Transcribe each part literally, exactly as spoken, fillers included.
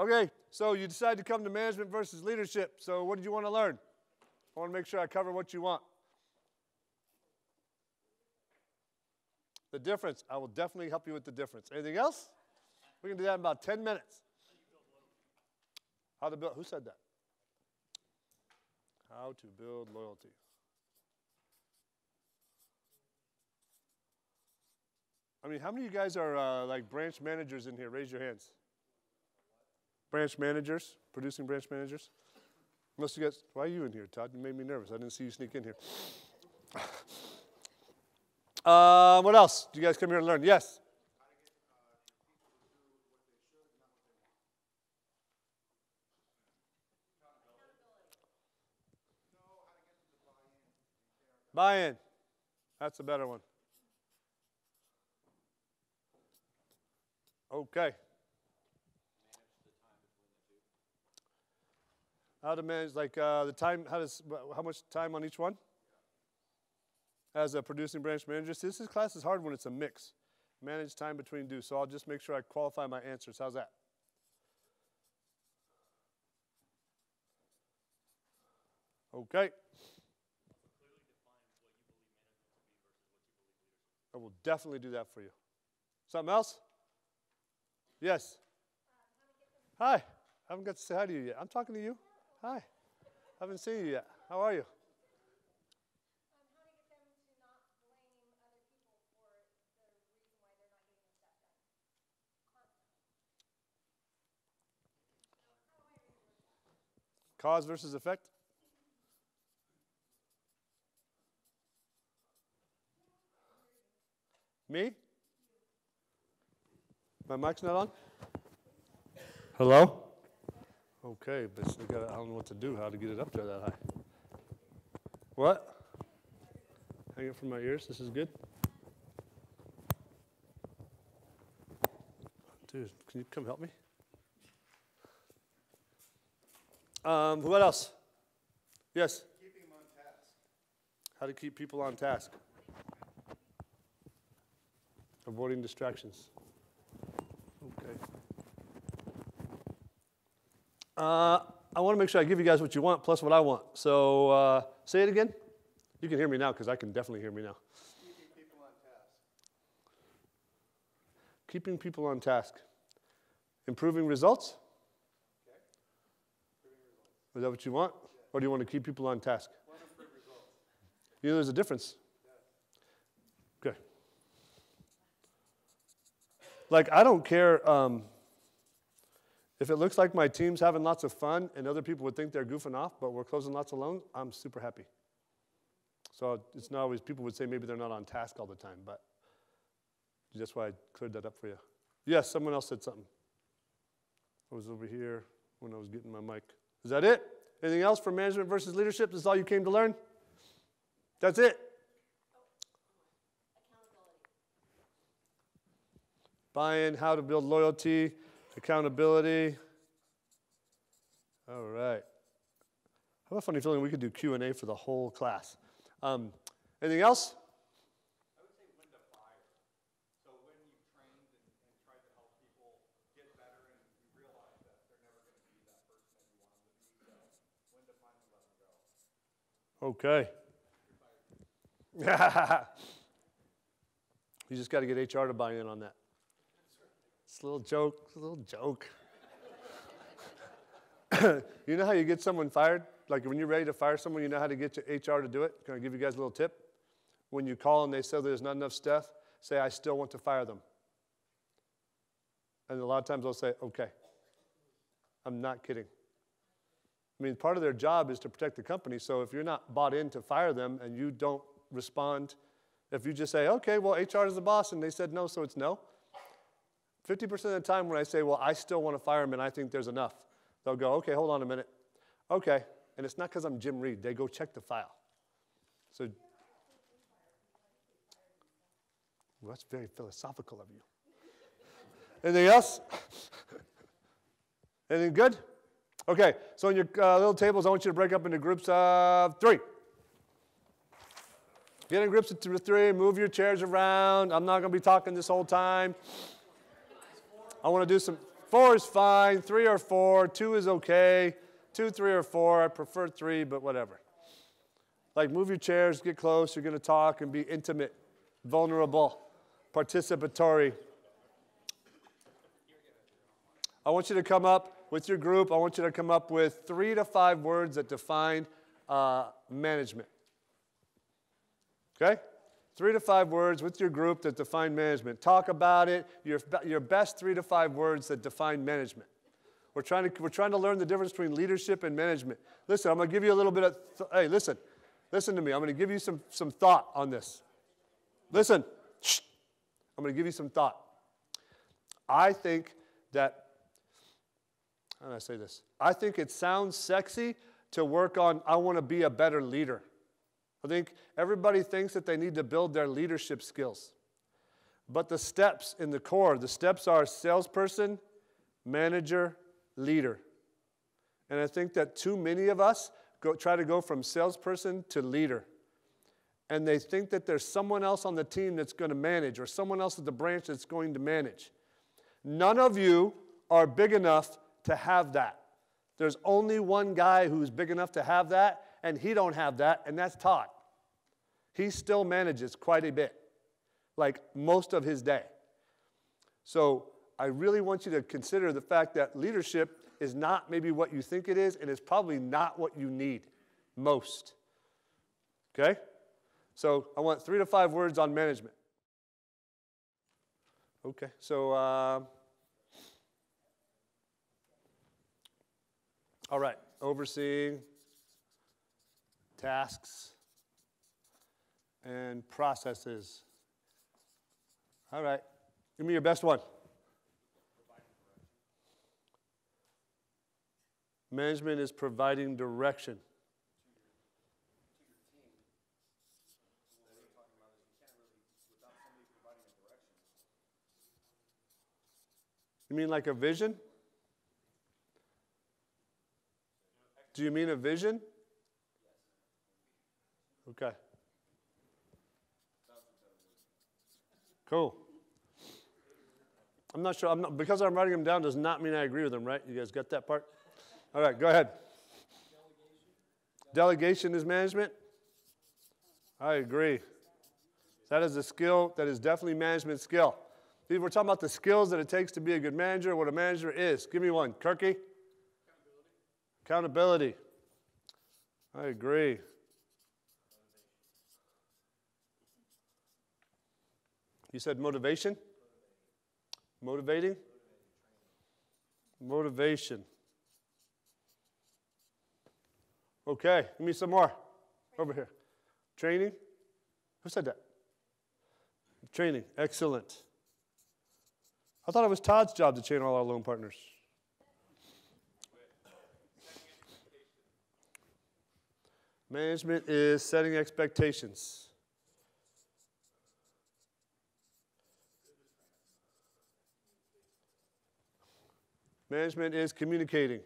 Okay, so you decided to come to management versus leadership. So what did you want to learn? I want to make sure I cover what you want. The difference. I will definitely help you with the difference. Anything else? We can do that in about ten minutes. How to build, who said that? How to build loyalty. I mean, how many of you guys are uh, like branch managers in here? Raise your hands. Branch managers, producing branch managers. Most of you guys, why are you in here, Todd? You made me nervous. I didn't see you sneak in here. uh, what else? Do you guys come here to learn? Yes? Buy-in. That's a better one. Okay. How to manage, like uh, the time, how, does, how much time on each one? As a producing branch manager. See, this is, class is hard when it's a mix. Manage time between due. So I'll just make sure I qualify my answers. How's that? Okay. I will definitely do that for you. Something else? Yes. Hi. I haven't got to say hi to you yet. I'm talking to you. Hi. I haven't seen you yet. How are you? Cause versus effect? Me? My mic's not on? Hello? Okay, but I, gotta, I don't know what to do, how to get it up there that high. What? Hang it from my ears, this is good? Dude, can you come help me? Um, what else? Yes? Keeping them on task. How to keep people on task. Avoiding distractions. Okay. Uh, I want to make sure I give you guys what you want plus what I want. So uh, say it again. You can hear me now because I can definitely hear me now. Keeping people on task. Keeping people on task. Improving results? Okay. Improving results. Is that what you want? Yeah. Or do you want to keep people on task? Want to improve results. You know there's a difference. Yeah. Okay. Like, I don't care um, if it looks like my team's having lots of fun and other people would think they're goofing off, but we're closing lots of loans, I'm super happy. So it's not always, people would say maybe they're not on task all the time, but that's why I cleared that up for you. Yes, someone else said something. I was over here when I was getting my mic. Is that it? Anything else for management versus leadership? This is all you came to learn? That's it? Buy-in, how to build loyalty, accountability. All right. I have a funny feeling we could do Q and A for the whole class. Um, anything else? I would say when to fire. So when you've trained and, and tried to help people get better and you realize that they're never going to be that person that you want them to be, so when to finally let them go. Okay. You just got to get H R to buy in on that. It's a little joke, it's a little joke. You know how you get someone fired? Like when you're ready to fire someone, you know how to get to H R to do it? Can I give you guys a little tip? When you call and they say there's not enough staff, say, I still want to fire them. And a lot of times they'll say, okay. I'm not kidding. I mean, part of their job is to protect the company, so if you're not bought in to fire them and you don't respond, if you just say, okay, well, H R is the boss, and they said no, so it's no. fifty percent of the time when I say, well, I still want to fire them and I think there's enough, they'll go, okay, hold on a minute. Okay, and it's not because I'm Jim Reed. They go check the file. So, well, that's very philosophical of you. Anything else? Anything good? Okay, so in your uh, little tables, I want you to break up into groups of three. Get in groups of three, move your chairs around. I'm not going to be talking this whole time. I want to do some Four is fine. Three or four. Two is okay. Two, three, or four. I prefer three, but whatever. Like move your chairs, get close. You're going to talk and be intimate, vulnerable, participatory. I want you to come up with your group. I want you to come up with three to five words that define uh, management. Okay? Three to five words with your group that define management. Talk about it. Your, your best three to five words that define management. We're trying to, we're trying to learn the difference between leadership and management. Listen, I'm going to give you a little bit of, th- hey, listen. Listen to me. I'm going to give you some, some thought on this. Listen. Shh. I'm going to give you some thought. I think that, how do I say this? I think it sounds sexy to work on, I want to be a better leader. I think everybody thinks that they need to build their leadership skills. But the steps in the core, the steps are salesperson, manager, leader. And I think that too many of us go, try to go from salesperson to leader. And they think that there's someone else on the team that's going to manage or someone else at the branch that's going to manage. None of you are big enough to have that. There's only one guy who's big enough to have that, and he don't have that, and that's Todd. He still manages quite a bit, like most of his day. So I really want you to consider the fact that leadership is not maybe what you think it is, and it's probably not what you need most. Okay? So I want three to five words on management. Okay, so, uh, all right, overseeing tasks and processes. All right, give me your best one. Management is providing direction. You mean like a vision? Do you mean a vision? Okay. Cool. I'm not sure. I'm not, because I'm writing them down does not mean I agree with them, right? You guys got that part? All right, go ahead. Delegation, Delegation is management? I agree. That is a skill. That is definitely management skill. See, we're talking about the skills that it takes to be a good manager, what a manager is. Give me one. Kirky? Accountability. Accountability. I agree. You said motivation? Motivating? Motivation. Okay, give me some more. Over here. Training? Who said that? Training. Excellent. I thought it was Todd's job to train all our loan partners. Management is setting expectations. Management is communicating.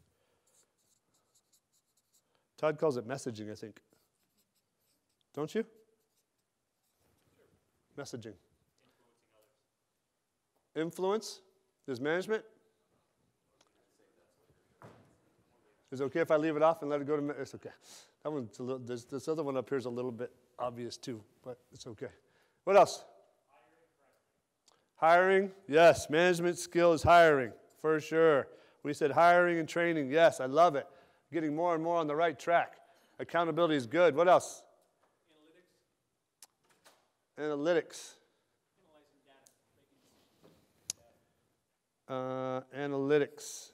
Todd calls it messaging, I think. Don't you? Messaging. Influence is management. Is it okay if I leave it off and let it go to, it's okay. That one's a little, this, this other one up here is a little bit obvious too, but it's okay. What else? Hiring, yes, management skill is hiring, for sure. We said hiring and training, yes, I love it. Getting more and more on the right track. Accountability is good. What else? Analytics. Analytics. Uh, analytics.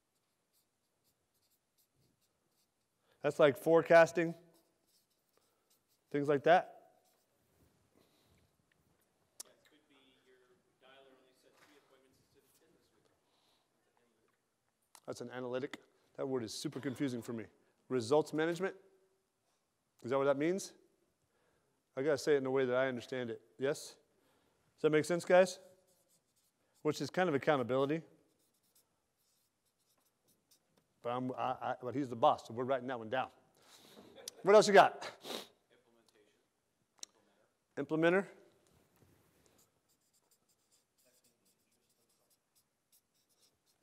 That's like forecasting, things like that. That could be your dialer only set three appointments instead of ten this week. That's an analytic. That word is super confusing for me. Results management? Is that what that means? I got to say it in a way that I understand it. Yes? Does that make sense, guys? Which is kind of accountability. But, I'm, I, I, but he's the boss, so we're writing that one down. What else you got? Implementer. Implementer.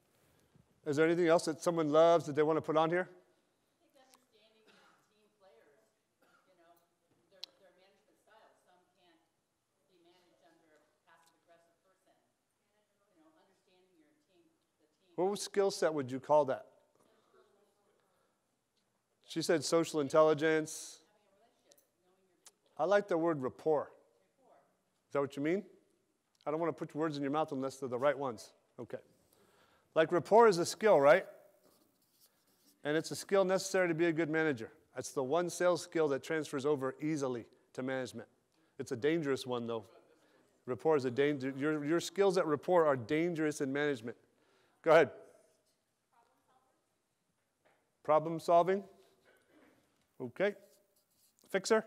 Is there anything else that someone loves that they want to put on here? I think understanding team players, you know, their, their management style. Some can't be managed under a passive-aggressive person. You know, understanding your team, the team. What skill set would you call that? She said social intelligence. I like the word rapport. Is that what you mean? I don't want to put words in your mouth unless they're the right ones. Okay. Like rapport is a skill, right? And it's a skill necessary to be a good manager. That's the one sales skill that transfers over easily to management. It's a dangerous one, though. Rapport is a danger. Your, your skills at rapport are dangerous in management. Go ahead. Problem solving. Okay. Fixer.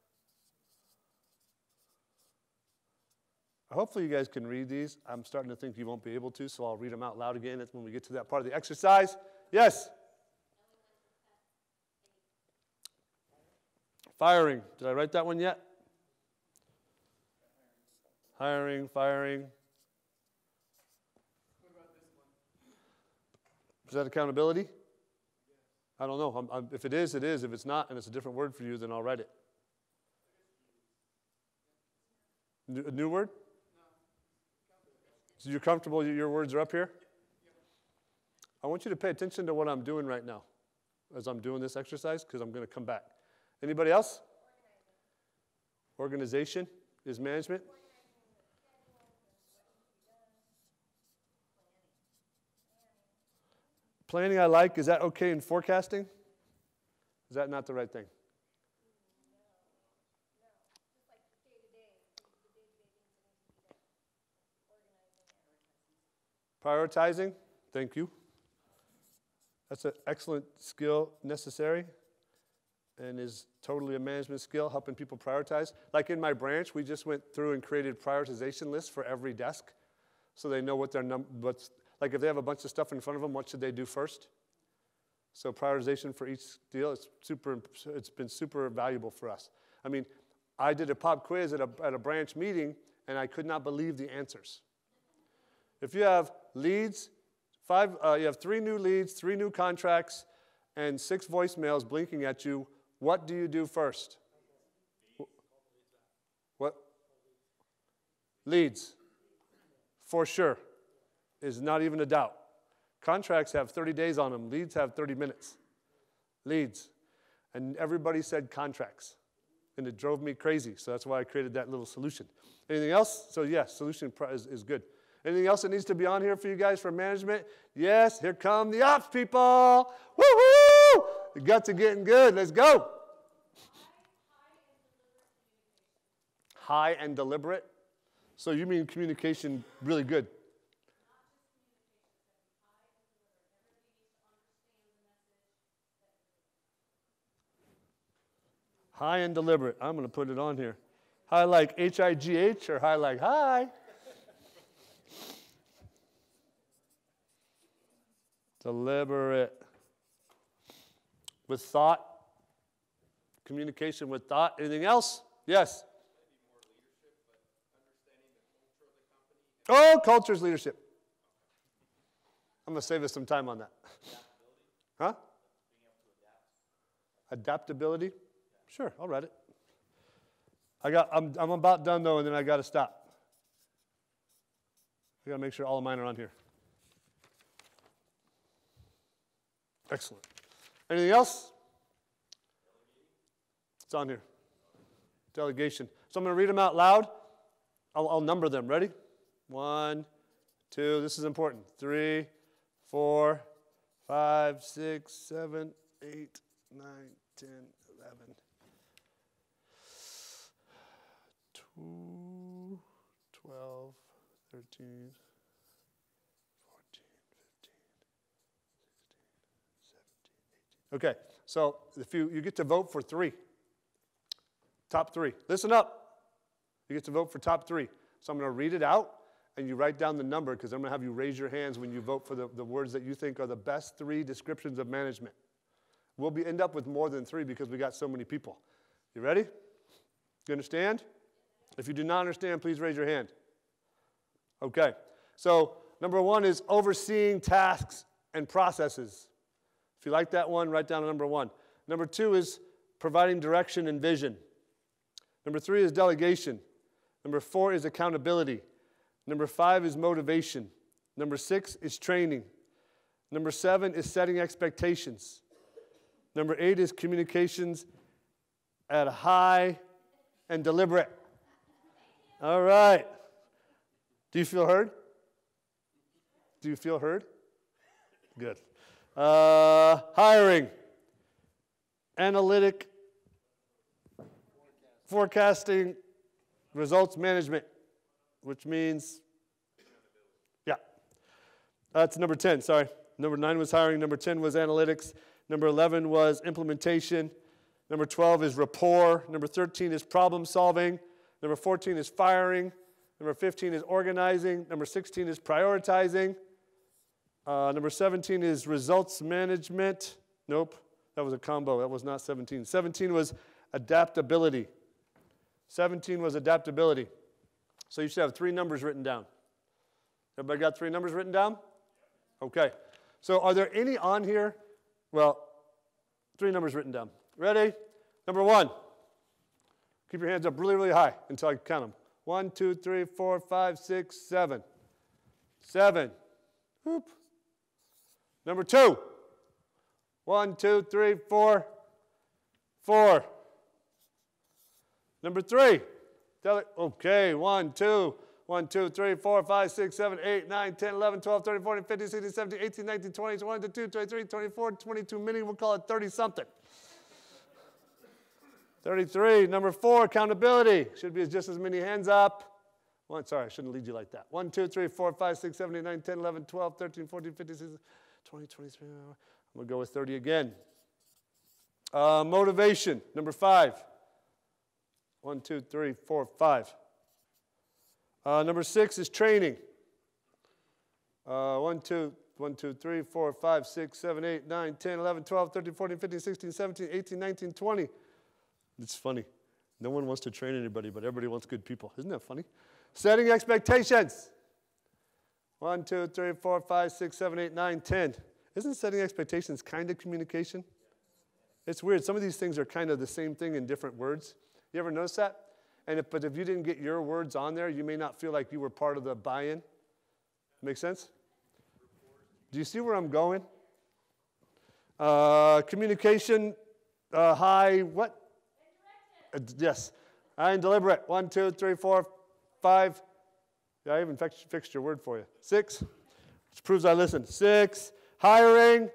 Hopefully you guys can read these. I'm starting to think you won't be able to, so I'll read them out loud again. That's when we get to that part of the exercise. Yes? Firing. Did I write that one yet? Hiring, firing. What about this one? Is that accountability? I don't know. I'm, I'm, if it is, it is. If it's not, and it's a different word for you, then I'll write it. New, a new word? So you're comfortable, your words are up here? I want you to pay attention to what I'm doing right now as I'm doing this exercise, because I'm going to come back. Anybody else? Organization is management. Planning I like. Is that okay in forecasting? Is that not the right thing? Prioritizing, thank you. That's an excellent skill necessary and is totally a management skill, helping people prioritize. Like in my branch, we just went through and created prioritization lists for every desk so they know what their number, what's, like if they have a bunch of stuff in front of them, what should they do first? So prioritization for each deal, it's, super, it's been super valuable for us. I mean, I did a pop quiz at a, at a branch meeting, and I could not believe the answers. If you have leads, five, uh, you have three new leads, three new contracts, and six voicemails blinking at you, what do you do first? What? Leads. For sure. Is not even a doubt. Contracts have thirty days on them. Leads have thirty minutes. Leads. And everybody said contracts. And it drove me crazy. So that's why I created that little solution. Anything else? So yes, solution is, is good. Anything else that needs to be on here for you guys for management? Yes, here come the ops people. Woo-hoo! The guts are getting good. Let's go. High and deliberate. So you mean communication really good. High and deliberate. I'm going to put it on here. High like H I G H or high like hi? Deliberate. With thought. Communication with thought. Anything else? Yes? Oh, culture's leadership. I'm going to save us some time on that. Huh? Adaptability? Sure, I'll write it. I got, I'm, I'm about done, though, and then I got to stop. I got to make sure all of mine are on here. Excellent. Anything else? It's on here. Delegation. So I'm going to read them out loud. I'll, I'll number them. Ready? One, two, this is important. Three, four, five, six, seven, eight, nine, ten, eleven. Two, twelve, thirteen, fourteen, fifteen, sixteen, seventeen, eighteen. Okay, so if you, you get to vote for three. Top three. Listen up. You get to vote for top three. So I'm going to read it out, and you write down the number, because I'm going to have you raise your hands when you vote for the, the words that you think are the best three descriptions of management. We'll be end up with more than three because we got so many people. You ready? You understand? If you do not understand, please raise your hand. Okay. So number one is overseeing tasks and processes. If you like that one, write down number one. Number two is providing direction and vision. Number three is delegation. Number four is accountability. Number five is motivation. Number six is training. Number seven is setting expectations. Number eight is communications at a high and deliberate. All right. Do you feel heard? Do you feel heard? Good. Uh, hiring. Analytic. Forecasting. Results management, which means, yeah. That's number ten, sorry. Number nine was hiring. Number ten was analytics. Number eleven was implementation. Number twelve is rapport. Number thirteen is problem solving. Number fourteen is firing. Number fifteen is organizing. Number sixteen is prioritizing. Uh, number seventeen is results management. Nope, that was a combo. That was not seventeen. seventeen was adaptability. seventeen was adaptability. So you should have three numbers written down. Everybody got three numbers written down? Okay. So are there any on here? Well, three numbers written down. Ready? Number one. Keep your hands up really, really high until I count them. One, two, three, four, five, six, seven. Seven. Whoop. Number two. One, two, three, four. Four. Number three. Okay, one, two, one, two, three, four, five, six, seven, eight, nine, ten, eleven, twelve, thirteen, fourteen, fifteen, sixteen, seventeen, eighteen, nineteen, twenty, twenty-one, twenty-two, twenty-three, twenty-four, twenty-two, many, we'll call it thirty-something. thirty-three, number four, accountability. Should be just as many hands up. One, sorry, I shouldn't lead you like that. one, two, three, four, five, six, seven, eight, nine, ten, eleven, twelve, thirteen, fourteen, fifteen, sixteen, twenty, twenty-three. I'm going to go with thirty again. Uh, motivation, number five. One, two, three, four, five. Uh, number six is training. Uh, one, two, one, two, three, four, five, six, seven, eight, nine, ten, eleven, twelve, thirteen, fourteen, fifteen, sixteen, seventeen, eighteen, nineteen, twenty. It's funny. No one wants to train anybody, but everybody wants good people. Isn't that funny? Setting expectations. One, two, three, four, five, six, seven, eight, nine, ten. Isn't setting expectations kind of communication? It's weird. Some of these things are kind of the same thing in different words. You ever notice that? And if, but if you didn't get your words on there, you may not feel like you were part of the buy-in. Make sense? Do you see where I'm going? Uh, communication, uh, high, what? Uh, yes. High and deliberate. One, two, three, four, five. Yeah, I even fixed, fixed your word for you. Six, which proves I listened. Six. Hiring.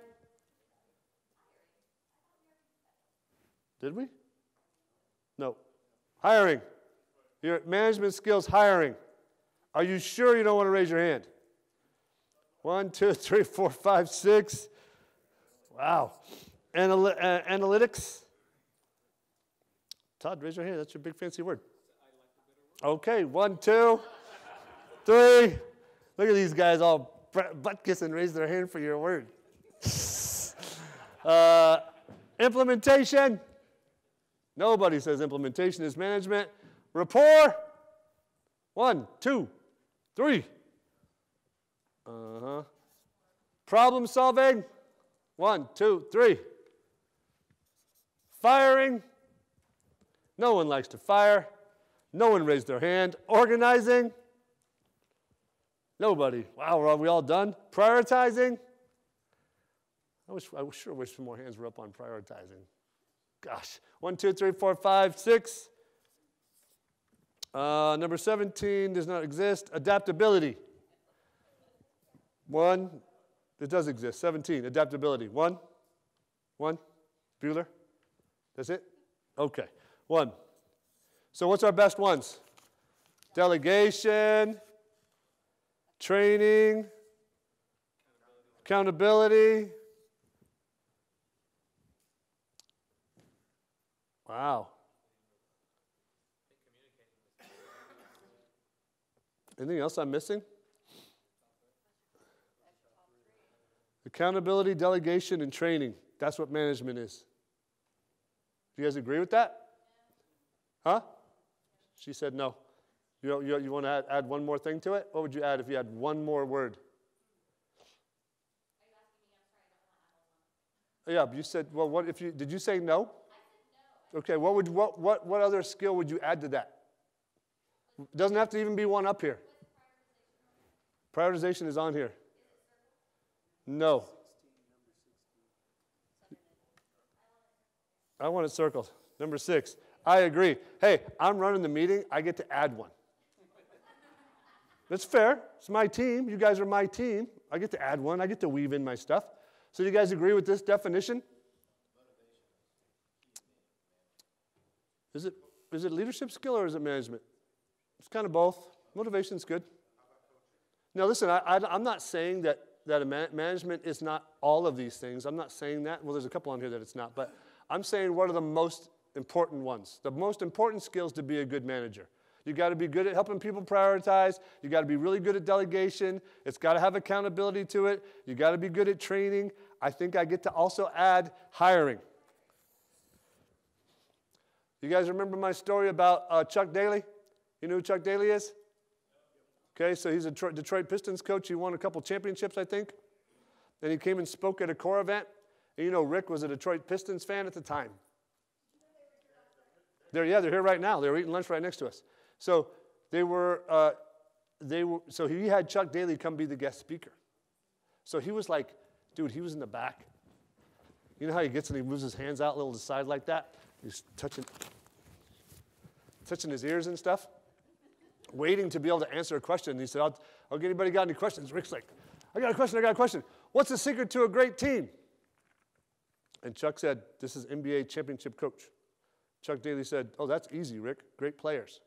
Did we? No. Hiring. Your management skills, hiring. Are you sure you don't want to raise your hand? One, two, three, four, five, six. Wow. Anal- uh, analytics. Todd, raise your hand. That's your big fancy word. Okay, one, two, three. Look at these guys all butt kissing, raise their hand for your word. uh, implementation. Nobody says implementation is management. Rapport. One, two, three. Uh-huh. Problem solving. One, two, three. Firing. No one likes to fire. No one raised their hand. Organizing. Nobody. Wow, are we all done? Prioritizing. I, wish, I sure wish some more hands were up on prioritizing. Gosh. One, two, three, four, five, six. Uh, number seventeen does not exist. Adaptability. One. It does exist. seventeen. Adaptability. One. One. Bueller. That's it? Okay. One. So what's our best ones? Delegation. Training. Accountability. Wow. Anything else I'm missing? Accountability, delegation, and training. That's what management is. Do you guys agree with that? Huh? She said no. You, you, you want to add, add one more thing to it? What would you add if you had one more word? Yeah, but you said, well, what if you, did you say no? Okay, what would, what, what, what other skill would you add to that? Doesn't have to even be one up here. Prioritization is on here. No. I want it circled. Number six. I agree. Hey, I'm running the meeting. I get to add one. That's fair. It's my team. You guys are my team. I get to add one. I get to weave in my stuff. So do you guys agree with this definition? Is it, is it leadership skill or is it management? It's kind of both. Motivation's good. Now listen, I, I, I'm not saying that, that a man, management is not all of these things. I'm not saying that. Well, there's a couple on here that it's not. But I'm saying what are the most important ones. The most important skills to be a good manager. You got to be good at helping people prioritize. You got to be really good at delegation. It's got to have accountability to it. You got to be good at training. I think I get to also add hiring. You guys remember my story about uh, Chuck Daly? You know who Chuck Daly is? Okay, so he's a Detroit, Detroit Pistons coach. He won a couple championships, I think. And he came and spoke at a core event. And you know, Rick was a Detroit Pistons fan at the time. They're, yeah, they're here right now. They were eating lunch right next to us. So they were, uh, they were, so he had Chuck Daly come be the guest speaker. So he was like, dude, he was in the back. You know how he gets and he moves his hands out a little to the side like that? He's touching, touching his ears and stuff, waiting to be able to answer a question. And he said, okay, anybody got any questions? Rick's like, I got a question, I got a question. What's the secret to a great team? And Chuck said, this is N B A championship coach. Chuck Daly said, oh, that's easy, Rick. Great players.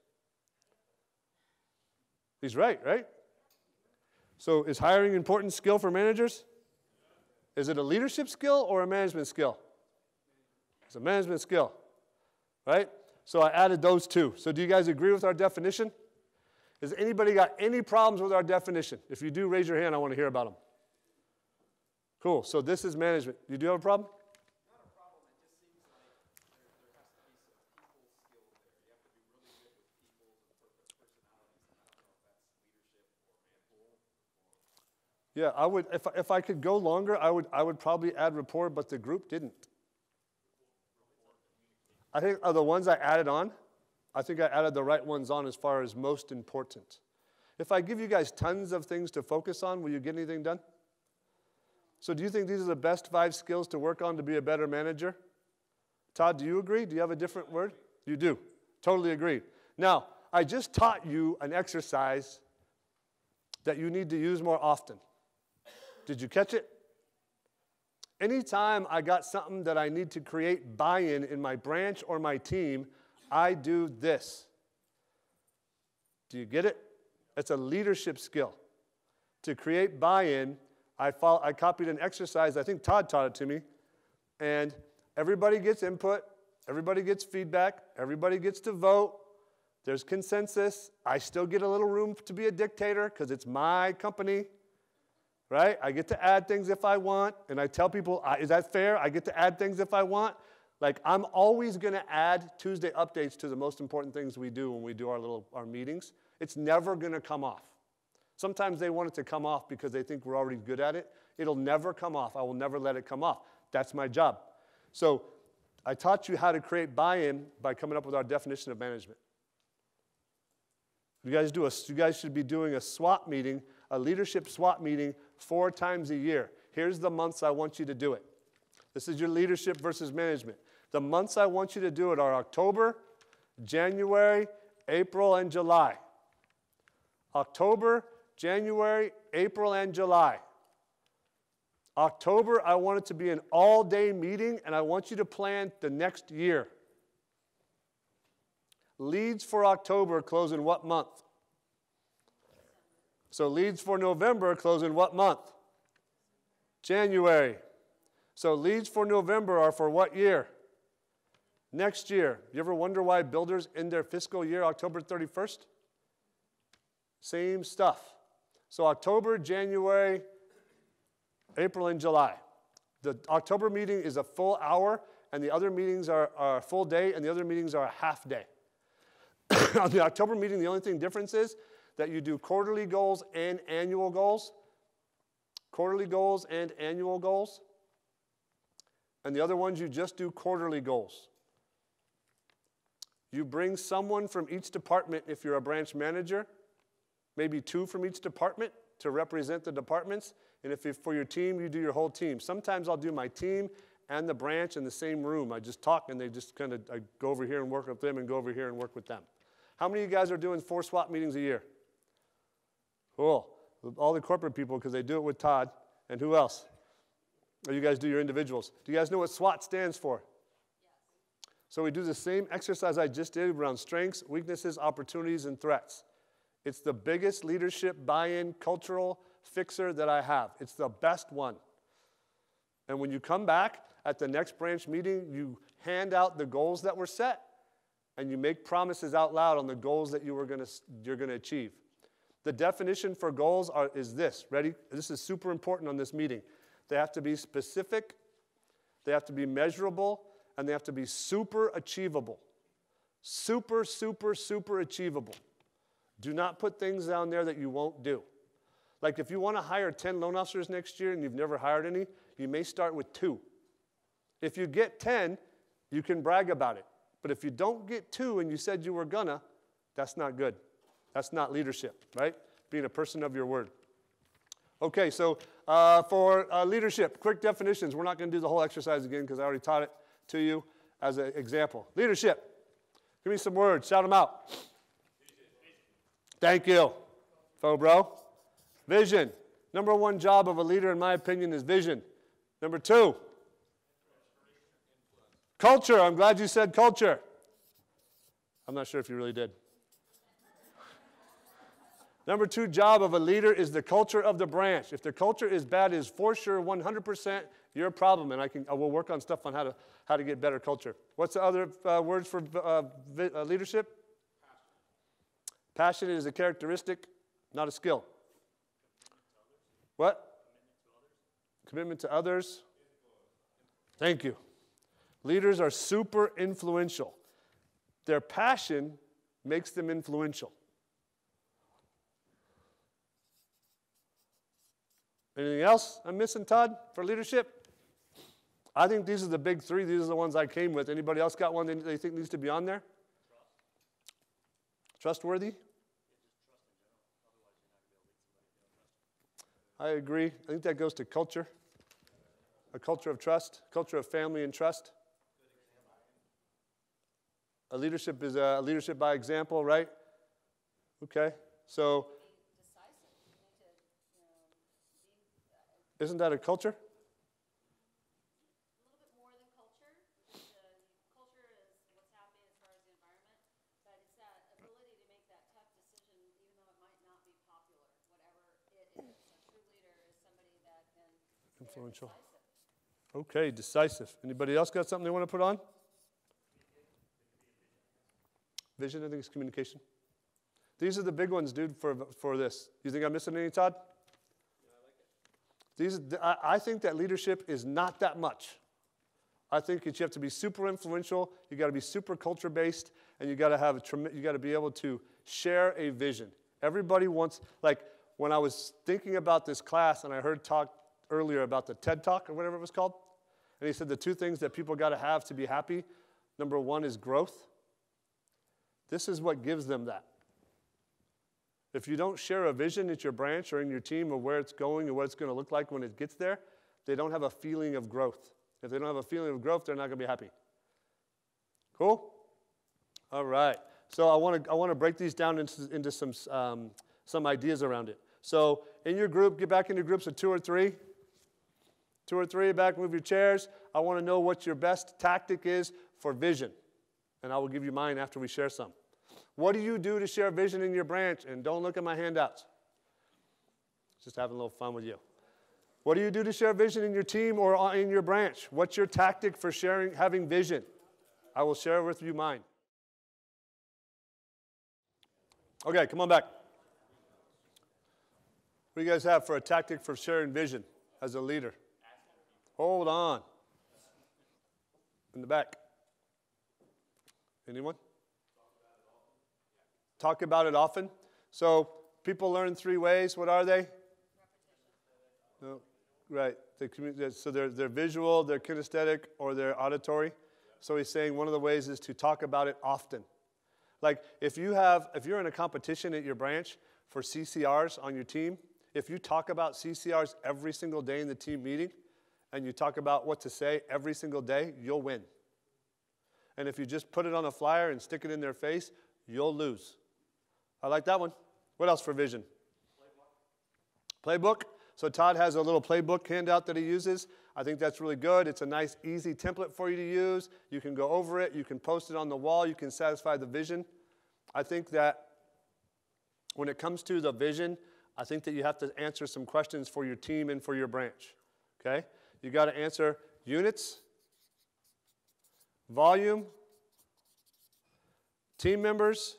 He's right, right? So is hiring an important skill for managers? Is it a leadership skill or a management skill? It's a management skill, right? So I added those two. So do you guys agree with our definition? Has anybody got any problems with our definition? If you do, raise your hand. I want to hear about them. Cool. So this is management. You do have a problem? Not a problem. It just seems like there, there has to be some people skill there. You have to be really good with people and personalities. And I don't know if that's leadership or management. Yeah, I would. If if I could go longer, I would. I would probably add rapport, but the group didn't. I think of the ones I added on, I think I added the right ones on as far as most important. If I give you guys tons of things to focus on, will you get anything done? So do you think these are the best five skills to work on to be a better manager? Todd, do you agree? Do you have a different word? You do. Totally agree. Now, I just taught you an exercise that you need to use more often. Did you catch it? Anytime I got something that I need to create buy-in in my branch or my team, I do this. Do you get it? It's a leadership skill. To create buy-in, I, follow, I copied an exercise. I think Todd taught it to me. And everybody gets input. Everybody gets feedback. Everybody gets to vote. There's consensus. I still get a little room to be a dictator because it's my company. Right? I get to add things if I want, and I tell people, is that fair? I get to add things if I want. Like, I'm always going to add Tuesday updates to the most important things we do when we do our little our meetings. It's never going to come off. Sometimes they want it to come off because they think we're already good at it. It'll never come off. I will never let it come off. That's my job. So I taught you how to create buy-in by coming up with our definition of management. You guys do a, you guys should be doing a SWAT meeting, a leadership SWAT meeting four times a year. Here's the months I want you to do it. This is your leadership versus management. The months I want you to do it are October, January, April, and July. October, January, April, and July. October, I want it to be an all-day meeting, and I want you to plan the next year. Leads for October close in what month? So leads for November close in what month? January. So leads for November are for what year? Next year. You ever wonder why builders end their fiscal year October thirty-first? Same stuff. So October, January, April, and July. The October meeting is a full hour, and the other meetings are, are a full day, and the other meetings are a half day. On the October meeting, the only thing difference is that you do quarterly goals and annual goals. Quarterly goals and annual goals. And the other ones, you just do quarterly goals. You bring someone from each department if you're a branch manager, maybe two from each department to represent the departments. And if you, for your team, you do your whole team. Sometimes I'll do my team and the branch in the same room. I just talk and they just kind of I go over here and work with them and go over here and work with them. How many of you guys are doing four SWAT meetings a year? Cool. All the corporate people, because they do it with Todd. And who else? Or you guys do your individuals. Do you guys know what SWAT stands for? So we do the same exercise I just did around strengths, weaknesses, opportunities, and threats. It's the biggest leadership buy-in cultural fixer that I have. It's the best one. And when you come back at the next branch meeting, you hand out the goals that were set, and you make promises out loud on the goals that you were gonna, you're going to achieve. The definition for goals are, is this. Ready? This is super important on this meeting. They have to be specific, they have to be measurable, and they have to be super achievable. Super, super, super achievable. Do not put things down there that you won't do. Like if you want to hire ten loan officers next year and you've never hired any, you may start with two. If you get ten, you can brag about it. But if you don't get two and you said you were gonna, that's not good. That's not leadership, right? Being a person of your word. Okay, so uh, for uh, leadership, quick definitions. We're not going to do the whole exercise again because I already taught it to you as an example. Leadership. Give me some words. Shout them out. Thank you, faux bro. Vision. Number one job of a leader, in my opinion, is vision. Number two. Culture. I'm glad you said culture. I'm not sure if you really did. Number two job of a leader is the culture of the branch. If the culture is bad, it is for sure one hundred percent your problem, and I can I will work on stuff on how to how to get better culture. What's the other uh, words for uh, vi- uh, leadership? Passion. Passion is a characteristic, not a skill. What? Commitment to others. Thank you. Leaders are super influential. Their passion makes them influential. Anything else I'm missing, Todd, for leadership? I think these are the big three. These are the ones I came with. Anybody else got one that they think needs to be on there? Trustworthy? I agree. I think that goes to culture. A culture of trust, culture of family and trust. A leadership is a leadership by example, right? Okay. So isn't that a culture? A little bit more than culture. The culture is what's happening as far as the environment, but it's that ability to make that tough decision even though it might not be popular, whatever it is. A true leader is somebody that can be Influential. decisive. Okay, decisive. Anybody else got something they want to put on? Vision, I think it's communication. These are the big ones, dude, for, for this. You think I'm missing any, Todd? These, I, I think that leadership is not that much. I think that you have to be super influential, you got to be super culture-based, and you got to have a, you got to be able to share a vision. Everybody wants, like when I was thinking about this class and I heard talk earlier about the TED Talk or whatever it was called, and he said the two things that people got to have to be happy, number one is growth. This is what gives them that. If you don't share a vision at your branch or in your team of where it's going and what it's going to look like when it gets there, they don't have a feeling of growth. If they don't have a feeling of growth, they're not going to be happy. Cool? All right. So I want to I want to break these down into, into some, um, some ideas around it. So in your group, get back into groups of two or three. Two or three, back, move your chairs. I want to know what your best tactic is for vision. And I will give you mine after we share some. What do you do to share vision in your branch? And don't look at my handouts. Just having a little fun with you. What do you do to share vision in your team or in your branch? What's your tactic for sharing, having vision? I will share with you mine. Okay, come on back. What do you guys have for a tactic for sharing vision as a leader? Hold on. In the back. Anyone? Talk about it often. So people learn three ways. What are they? Repetition. No. Right. The commu- so they're, they're visual, they're kinesthetic, or they're auditory. So he's saying one of the ways is to talk about it often. Like if you have, if you're in a competition at your branch for C C Rs on your team, if you talk about C C Rs every single day in the team meeting, and you talk about what to say every single day, you'll win. And if you just put it on a flyer and stick it in their face, you'll lose. I like that one. What else for vision? Playbook. Playbook. So Todd has a little playbook handout that he uses. I think that's really good. It's a nice, easy template for you to use. You can go over it. You can post it on the wall. You can satisfy the vision. I think that when it comes to the vision, I think that you have to answer some questions for your team and for your branch. Okay? You got to answer units, volume, team members,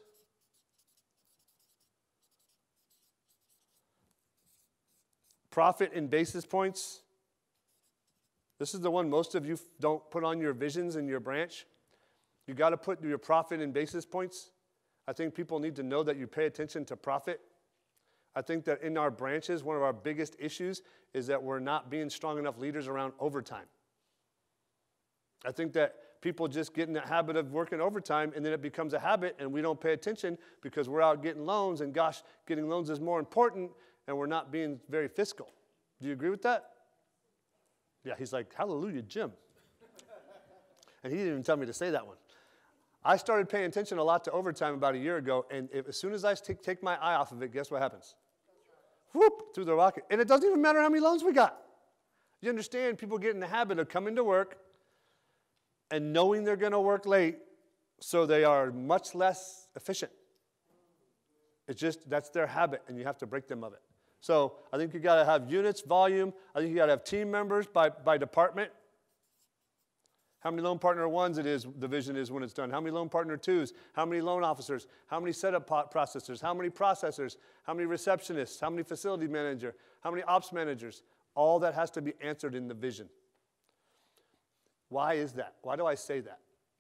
profit in basis points. This is the one most of you don't put on your visions in your branch. You got to put your profit in basis points. I think people need to know that you pay attention to profit. I think that in our branches, one of our biggest issues is that we're not being strong enough leaders around overtime. I think that people just get in the habit of working overtime, and then it becomes a habit, and we don't pay attention because we're out getting loans, and gosh, getting loans is more important, and we're not being very fiscal. Do you agree with that? Yeah, he's like, hallelujah, Jim. And he didn't even tell me to say that one. I started paying attention a lot to overtime about a year ago, and if, as soon as I take, take my eye off of it, guess what happens? Whoop, through the rocket. And it doesn't even matter how many loans we got. You understand, people get in the habit of coming to work and knowing they're going to work late, so they are much less efficient. It's just, that's their habit, and you have to break them of it. So I think you got to have units, volume. I think you got to have team members by, by department. How many loan partner ones it is, the vision is when it's done. How many loan partner twos? How many loan officers? How many setup processors? How many processors? How many receptionists? How many facility manager? How many ops managers? All that has to be answered in the vision. Why is that? Why do I say that?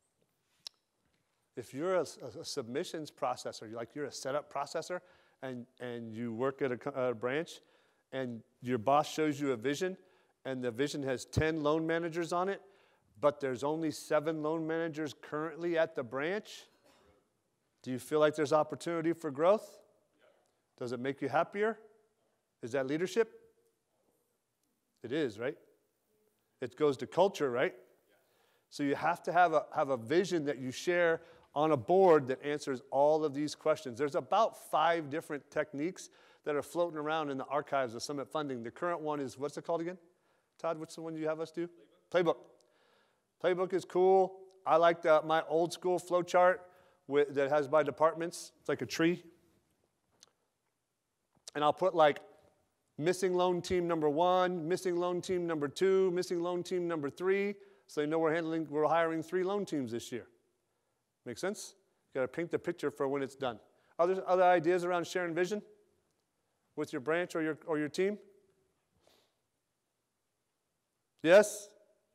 If you're a, a submissions processor, like you're a setup processor, and, and you work at a, a branch, and your boss shows you a vision, and the vision has ten loan managers on it, but there's only seven loan managers currently at the branch, do you feel like there's opportunity for growth? Does it make you happier? Is that leadership? It is, right? It goes to culture, right? So you have to have a, have a vision that you share on a board that answers all of these questions. There's about five different techniques that are floating around in the archives of Summit Funding. The current one is, what's it called again? Todd, what's the one you have us do? Playbook. Playbook. Playbook is cool. I like the, my old school flow chart with, that has by departments. It's like a tree. And I'll put like missing loan team number one, missing loan team number two, missing loan team number three. So they know we're handling, we're hiring three loan teams this year. Make sense? You got to paint the picture for when it's done. Other, other ideas around sharing vision with your branch or your, or your team? Yes?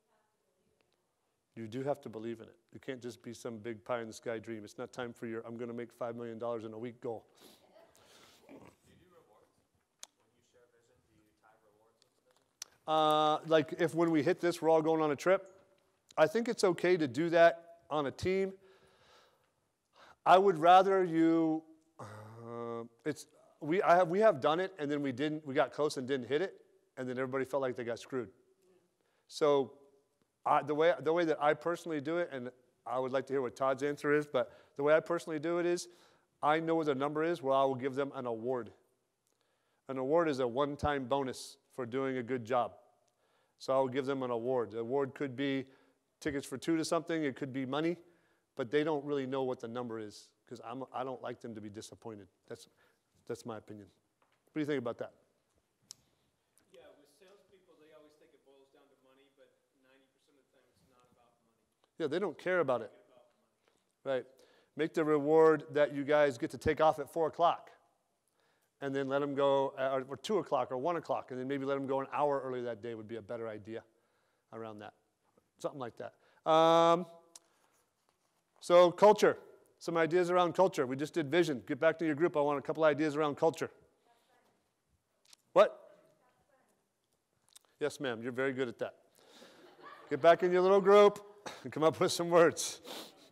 You do have to believe in it. You can't just be some big pie-in-the-sky dream. It's not time for your, I'm going to make five million dollars in a week goal. Do you do rewards? When you share vision, do you tie rewards with the vision? Uh, like if when we hit this, we're all going on a trip. I think it's okay to do that on a team. I would rather you, uh, it's, we, I have, we have done it, and then we didn't, we got close and didn't hit it, and then everybody felt like they got screwed. So I, the, way, the way that I personally do it, and I would like to hear what Todd's answer is, but the way I personally do it is, I know what the number is, where I will give them an award. An award is a one-time bonus for doing a good job. So I'll give them an award. The award could be tickets for two to something, it could be money, but they don't really know what the number is, because I'm I don't like them to be disappointed. That's, that's my opinion. What do you think about that? Yeah, with salespeople, they always think it boils down to money, but ninety percent of the time it's not about money. Yeah, they don't care about it. It's about money. Right. Make the reward that you guys get to take off at four o'clock, and then let them go, at, or, or two o'clock or one o'clock, and then maybe let them go an hour early that day would be a better idea around that. Something like that. Um, so culture, some ideas around culture. We just did vision. Get back to your group. I want a couple ideas around culture. What? Yes, ma'am, you're very good at that. Get back in your little group and come up with some words.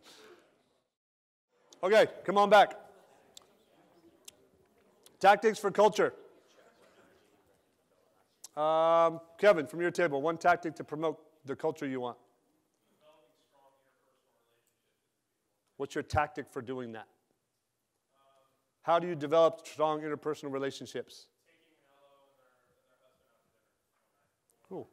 Okay, come on back. Tactics for culture. Um, Kevin, from your table, one tactic to promote the culture you want. What's your tactic for doing that? How do you develop strong interpersonal relationships? Cool.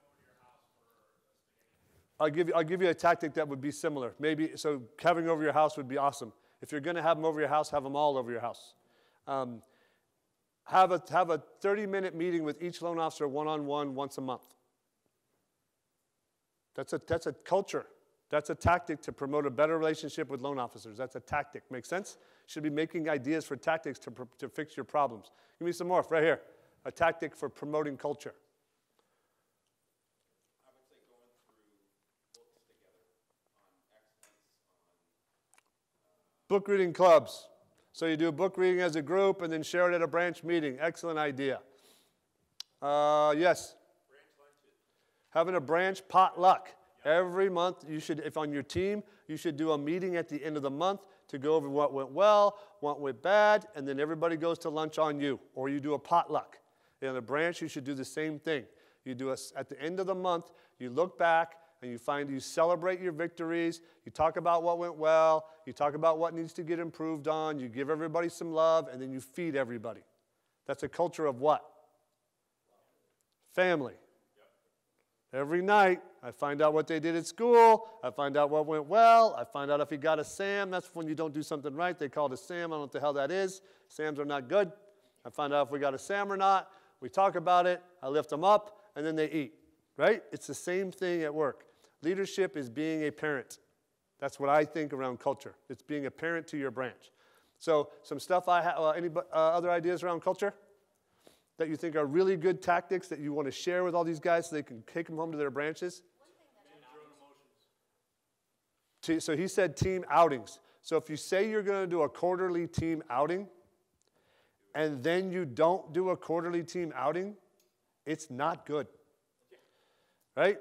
I'll give you, I'll give you a tactic that would be similar. Maybe, so having over your house would be awesome. If you're going to have them over your house, have them all over your house. Um, have a, have a thirty-minute meeting with each loan officer one-on-one once a month. That's a, that's a culture. That's a tactic to promote a better relationship with loan officers. That's a tactic. Make sense? You should be making ideas for tactics to, to fix your problems. Give me some more, right here. A tactic for promoting culture. I would say going through books together on excellence, on Book reading clubs. So you do a book reading as a group and then share it at a branch meeting. Excellent idea. Uh, yes? branch lunches. Having a branch potluck. Every month, you should, if on your team, you should do a meeting at the end of the month to go over what went well, what went bad, and then everybody goes to lunch on you, or you do a potluck. In the branch, you should do the same thing. You do a, at the end of the month, you look back, and you find you celebrate your victories, you talk about what went well, you talk about what needs to get improved on, you give everybody some love, and then you feed everybody. That's a culture of what? Family. Every night, I find out what they did at school. I find out what went well. I find out if he got a Sam. That's when you don't do something right. They call it a Sam. I don't know what the hell that is. Sams are not good. I find out if we got a Sam or not. We talk about it. I lift them up, and then they eat, right? It's the same thing at work. Leadership is being a parent. That's what I think around culture. It's being a parent to your branch. So some stuff I have, uh, any uh, other ideas around culture that you think are really good tactics that you want to share with all these guys so they can take them home to their branches? T- So he said team outings. So if you say you're going to do a quarterly team outing, and then you don't do a quarterly team outing, it's not good. Right?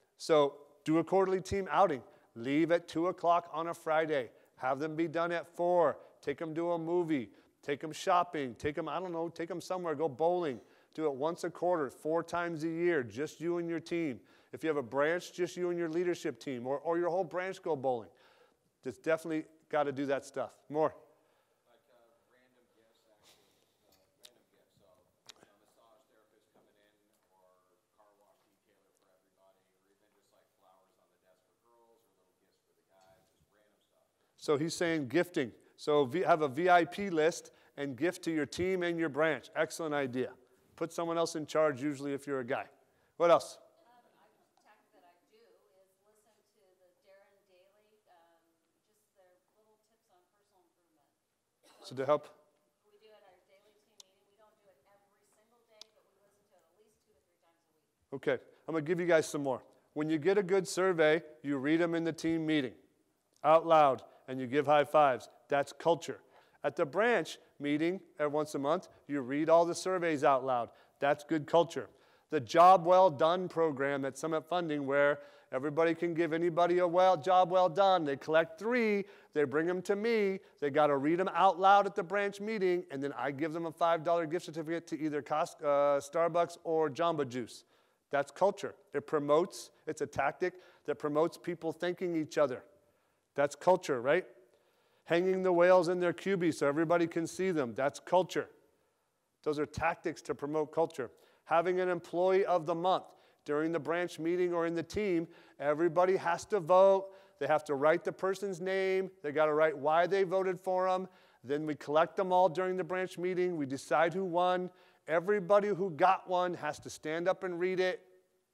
So do a quarterly team outing. Leave at two o'clock on a Friday. Have them be done at four. Take them to a movie. Take them shopping. Take them, I don't know, take them somewhere. Go bowling. Do it once a quarter, four times a year, just you and your team. If you have a branch, just you and your leadership team, or, or your whole branch go bowling. It's definitely got to do that stuff. More. Like uh, random gifts, actually, uh, random gifts. So, you know, massage therapist coming in, or car wash detailer for everybody, or even just like flowers on the desk for girls, or little gifts for the guys, just random stuff. So he's saying gifting. So v- have a V I P list and gift to your team and your branch. Excellent idea. Put someone else in charge, usually if you're a guy. What else? Um, I, tactic that I do is listen to the Darren Daily, um, just their little tips on personal improvement. So to help. We do it at our daily team meeting. We don't do it every single day, but we listen to it at least two to three times a week. Okay, I'm going to give you guys some more. When you get a good survey, you read them in the team meeting out loud, and you give high fives. That's culture. At the branch meeting every once a month, you read all the surveys out loud. That's good culture. The Job Well Done program at Summit Funding, where everybody can give anybody a well job well done. They collect three, they bring them to me, they got to read them out loud at the branch meeting, and then I give them a five dollar gift certificate to either Cost, uh, Starbucks or Jamba Juice. That's culture. It promotes, it's a tactic that promotes people thanking each other. That's culture, right? Hanging the whales in their cubies so everybody can see them. That's culture. Those are tactics to promote culture. Having an employee of the month during the branch meeting or in the team, everybody has to vote. They have to write the person's name. They got to write why they voted for them. Then we collect them all during the branch meeting. We decide who won. Everybody who got one has to stand up and read it.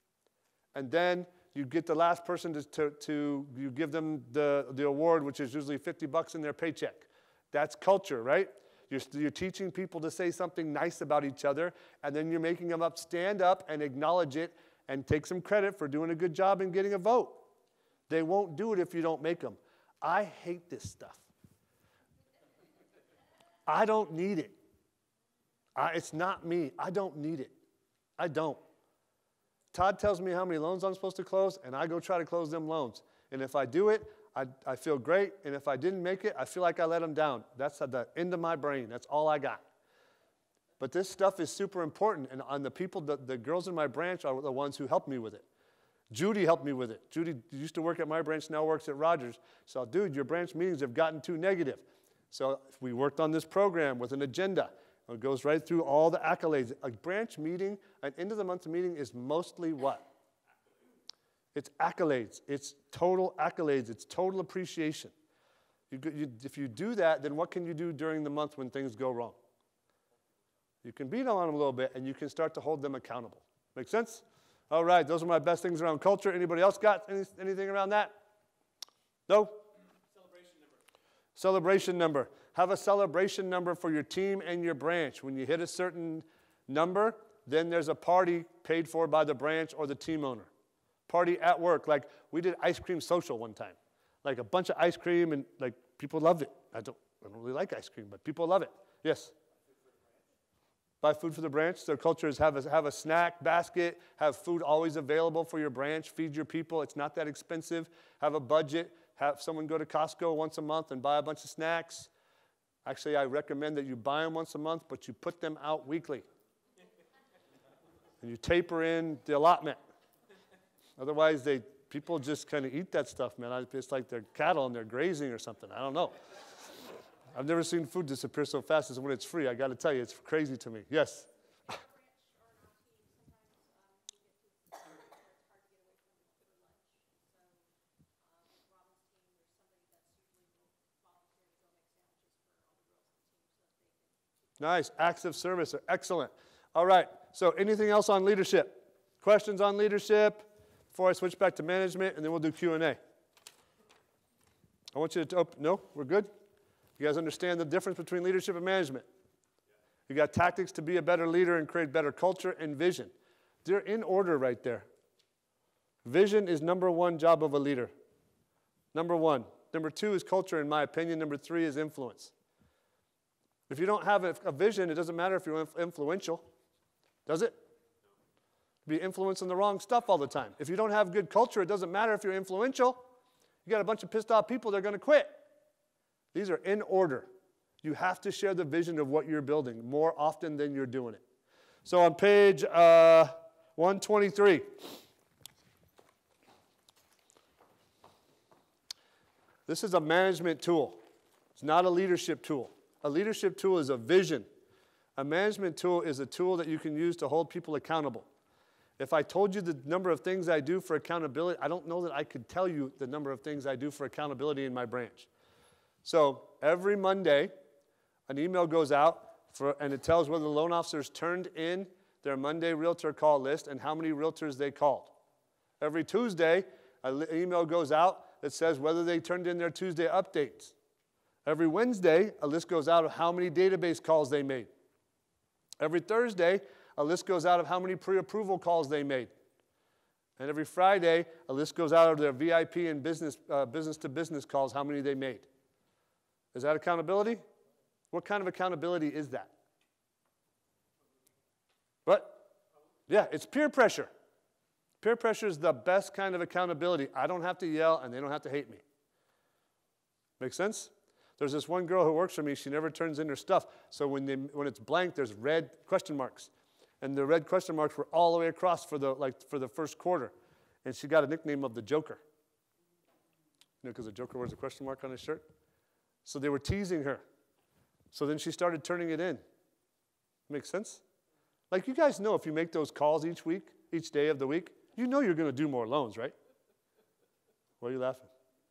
And then you get the last person to, to, to you give them the, the award, which is usually fifty bucks in their paycheck. That's culture, right? You're, you're teaching people to say something nice about each other, and then you're making them up stand up and acknowledge it and take some credit for doing a good job and getting a vote. They won't do it if you don't make them. I hate this stuff. I don't need it. I, it's not me. I don't need it. I don't. Todd tells me how many loans I'm supposed to close, and I go try to close them loans. And if I do it, I, I feel great. And if I didn't make it, I feel like I let them down. That's at the end of my brain. That's all I got. But this stuff is super important. And on the people, the, the girls in my branch are the ones who helped me with it. Judy helped me with it. Judy used to work at my branch, now works at Rogers. So, dude, your branch meetings have gotten too negative. So we worked on this program with an agenda. It goes right through all the accolades. A branch meeting, an end of the month meeting is mostly what? It's accolades. It's total accolades. It's total appreciation. You, you, if you do that, then what can you do during the month when things go wrong? You can beat on them a little bit, and you can start to hold them accountable. Make sense? All right, those are my best things around culture. Anybody else got any, anything around that? No? Celebration number. Celebration number. Have a celebration number for your team and your branch. When you hit a certain number, then there's a party paid for by the branch or the team owner. Party at work. Like we did ice cream social one time. Like a bunch of ice cream, and like people loved it. I don't, I don't really like ice cream, but people love it. Yes? Buy food for the branch. Their culture is have a, have a snack basket, have food always available for your branch, feed your people. It's not that expensive. Have a budget. Have someone go to Costco once a month and buy a bunch of snacks. Actually, I recommend that you buy them once a month, but you put them out weekly. And you taper in the allotment. Otherwise, they people just kind of eat that stuff, man. It's like they're cattle and they're grazing or something. I don't know. I've never seen food disappear so fast as when it's free. I got to tell you, it's crazy to me. Yes? Nice. Acts of service are excellent. All right. So anything else on leadership? Questions on leadership before I switch back to management, and then we'll do Q and A. I want you to open. No? We're good? You guys understand the difference between leadership and management? You got tactics to be a better leader and create better culture and vision. They're in order right there. Vision is number one job of a leader. Number one. Number two is culture, in my opinion. Number three is influence. If you don't have a, a vision, it doesn't matter if you're inf- influential. Does it? Be influencing the wrong stuff all the time. If you don't have good culture, it doesn't matter if you're influential. You got a bunch of pissed off people, they're going to quit. These are in order. You have to share the vision of what you're building more often than you're doing it. So on page uh, one twenty-three, this is a management tool. It's not a leadership tool. A leadership tool is a vision. A management tool is a tool that you can use to hold people accountable. If I told you the number of things I do for accountability, I don't know that I could tell you the number of things I do for accountability in my branch. So every Monday, an email goes out, for, and it tells whether the loan officers turned in their Monday realtor call list and how many realtors they called. Every Tuesday, an email goes out that says whether they turned in their Tuesday updates. Every Wednesday, a list goes out of how many database calls they made. Every Thursday, a list goes out of how many pre-approval calls they made. And every Friday, a list goes out of their V I P and business, uh, business-to-business calls, how many they made. Is that accountability? What kind of accountability is that? What? Yeah, it's peer pressure. Peer pressure is the best kind of accountability. I don't have to yell, and they don't have to hate me. Make sense? There's this one girl who works for me. She never turns in her stuff. So when, they, when it's blank, there's red question marks. And the red question marks were all the way across for the, like, for the first quarter. And she got a nickname of the Joker. You know, because the Joker wears a question mark on his shirt. So they were teasing her. So then she started turning it in. Make sense? Like, you guys know if you make those calls each week, each day of the week, you know you're going to do more loans, right? Why are you laughing?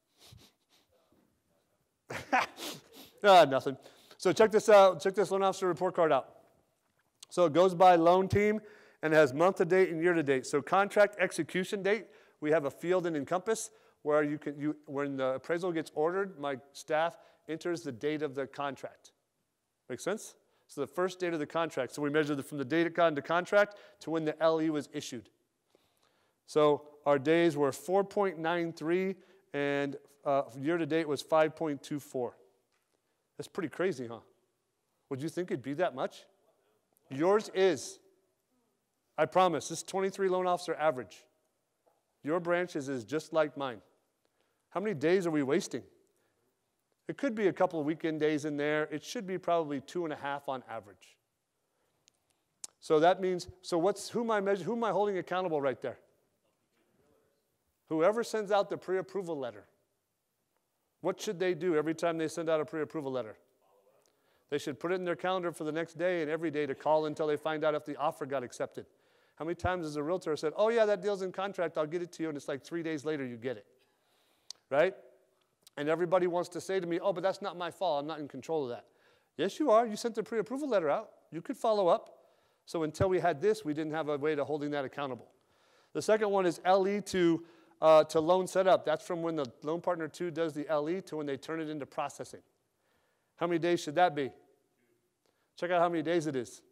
ah, nothing. So check this out. Check this loan officer report card out. So it goes by loan team and it has month to date and year to date. So contract execution date, we have a field in Encompass where you can, you, when the appraisal gets ordered, my staff enters the date of the contract. Make sense? So the first date of the contract. So we measure the, from the date it got into contract to when the L E was issued. So our days were four point nine three and uh, year to date was five point two four. That's pretty crazy, huh? Would you think it'd be that much? Yours is. I promise, this twenty-three loan officer average. Your branches is just like mine. How many days are we wasting? It could be a couple of weekend days in there. It should be probably two and a half on average. So that means, so what's, who am I measuring, who am I holding accountable right there? Whoever sends out the pre-approval letter. What should they do every time they send out a pre-approval letter? They should put it in their calendar for the next day and every day to call until they find out if the offer got accepted. How many times has a realtor said, oh yeah, that deal's in contract, I'll get it to you, and it's like three days later you get it, right? And everybody wants to say to me, oh, but that's not my fault, I'm not in control of that. Yes, you are. You sent the pre-approval letter out. You could follow up. So until we had this, we didn't have a way to holding that accountable. The second one is L E to, uh, to loan setup. That's from when the loan partner two does the L E to when they turn it into processing. How many days should that be? Check out how many days it is.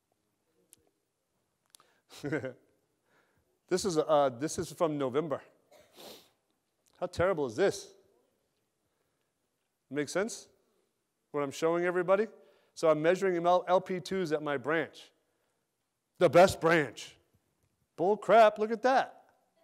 This is, uh, this is from November. How terrible is this? Make sense? What I'm showing everybody? So I'm measuring L P twos at my branch. The best branch. Bull crap, look at that.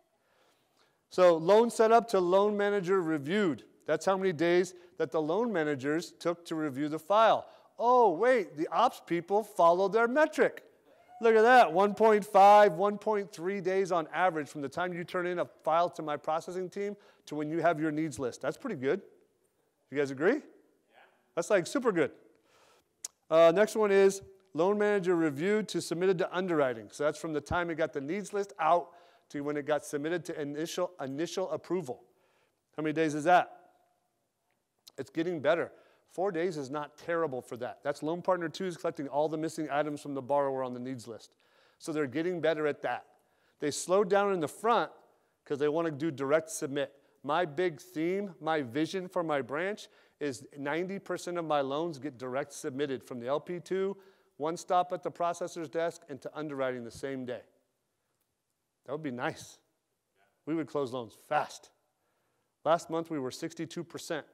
So loan setup to loan manager reviewed. That's how many days that the loan managers took to review the file. Oh, wait, the ops people follow their metric. Look at that, one point five, one point three days on average from the time you turn in a file to my processing team to when you have your needs list. That's pretty good. You guys agree? Yeah. That's like super good. Uh, next one is loan manager reviewed to submitted to underwriting. So that's from the time it got the needs list out to when it got submitted to initial, initial approval. How many days is that? It's getting better. Four days is not terrible for that. That's loan partner two is collecting all the missing items from the borrower on the needs list. So they're getting better at that. They slowed down in the front because they want to do direct submit. My big theme, my vision for my branch is ninety percent of my loans get direct submitted from the L P two, one stop at the processor's desk, and to underwriting the same day. That would be nice. We would close loans fast. Last month we were sixty-two percent.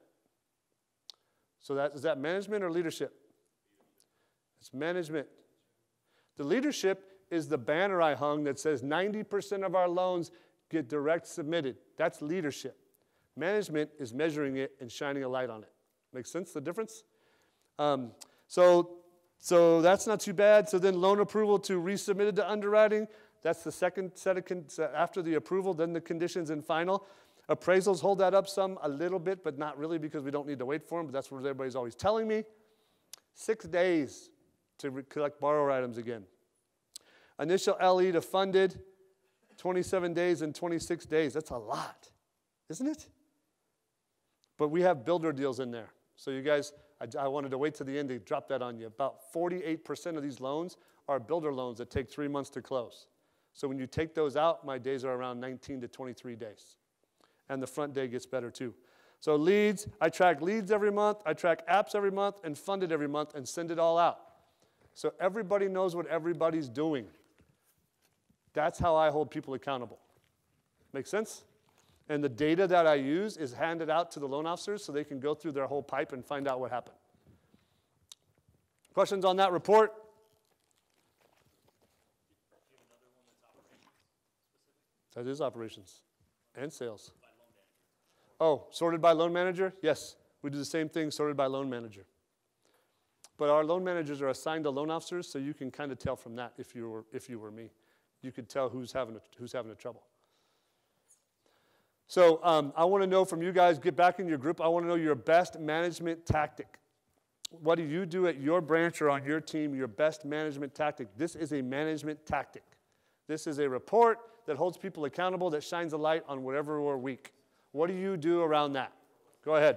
So that, is that management or leadership? It's management. The leadership is the banner I hung that says ninety percent of our loans get direct submitted. That's leadership. Management is measuring it and shining a light on it. Makes sense, the difference? Um, so, so that's not too bad. So then loan approval to resubmitted to underwriting. That's the second set of, con after the approval, then the conditions and final. Appraisals hold that up some a little bit, but not really because we don't need to wait for them, but that's what everybody's always telling me. Six days to collect borrower items again. Initial L E to funded, twenty-seven days and twenty-six days. That's a lot, isn't it? But we have builder deals in there. So you guys, I, I wanted to wait to the end to drop that on you. About forty-eight percent of these loans are builder loans that take three months to close. So when you take those out, my days are around nineteen to twenty-three days. And the front day gets better too. So leads, I track leads every month, I track apps every month, and funded every month, and send it all out. So everybody knows what everybody's doing. That's how I hold people accountable. Make sense? And the data that I use is handed out to the loan officers so they can go through their whole pipe and find out what happened. Questions on that report? That is operations and sales. Oh, sorted by loan manager? Yes, we do the same thing, sorted by loan manager. But our loan managers are assigned to loan officers, so you can kind of tell from that if you were, if you were me. You could tell who's having a, who's having a trouble. So um, I want to know from you guys, get back in your group, I want to know your best management tactic. What do you do at your branch or on your team, your best management tactic? This is a management tactic. This is a report that holds people accountable, that shines a light on whatever we're weak. What do you do around that? Go ahead.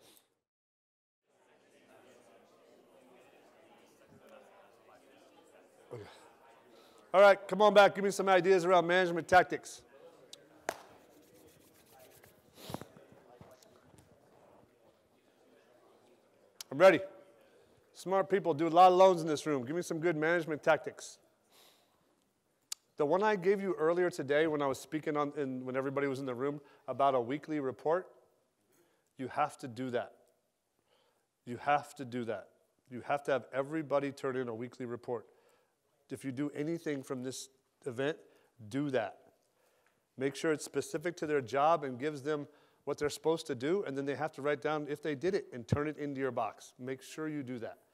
Okay. All right, come on back. Give me some ideas around management tactics. I'm ready. Smart people do a lot of loans in this room. Give me some good management tactics. The one I gave you earlier today when I was speaking on, in, when everybody was in the room about a weekly report, you have to do that. You have to do that. You have to have everybody turn in a weekly report. If you do anything from this, event, do that. Make sure it's specific to their job and gives them what they're supposed to do, and then they have to write down if they did it and turn it into your box. Make sure you do that.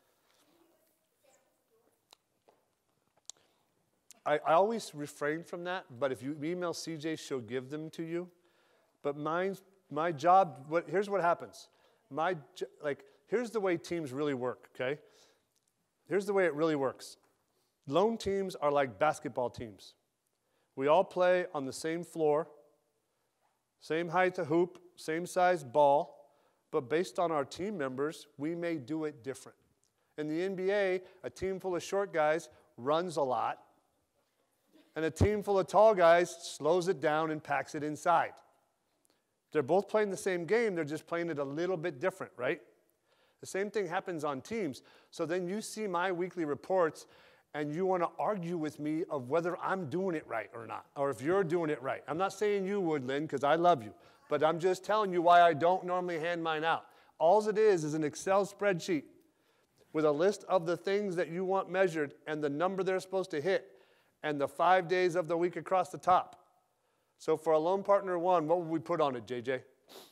I, I always refrain from that, but if you email C J, she'll give them to you. But mine's, my job, what, here's what happens. My, like, here's the way teams really work, okay? Here's the way it really works. Lone teams are like basketball teams. We all play on the same floor, same height of hoop, same size ball, but based on our team members, we may do it different. In the N B A, a team full of short guys runs a lot, and a team full of tall guys slows it down and packs it inside. They're both playing the same game, they're just playing it a little bit different, right? The same thing happens on teams. So then you see my weekly reports, and you want to argue with me of whether I'm doing it right or not, or if you're doing it right. I'm not saying you would, Lynn, because I love you, but I'm just telling you why I don't normally hand mine out. All it is is an Excel spreadsheet with a list of the things that you want measured and the number they're supposed to hit and the five days of the week across the top. So for a loan partner one, what would we put on it, J J?